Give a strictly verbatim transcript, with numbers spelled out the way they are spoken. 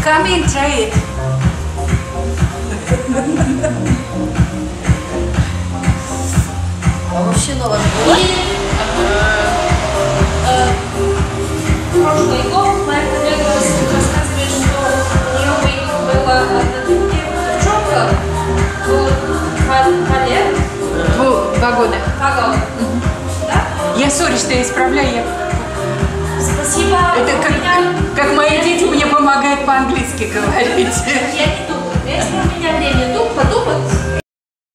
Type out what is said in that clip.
Come in, try it. А мужчина у вас был? Прошлый год моя коллега рассказывает, что у нее была одна девчонка, два лет. Два года. Два года. Да? Я сори, что я исправляю. Я... Спасибо. Это как, меня... как мои дети мне помогают по-английски говорить. Я не думаю. Если у меня время, то подумать.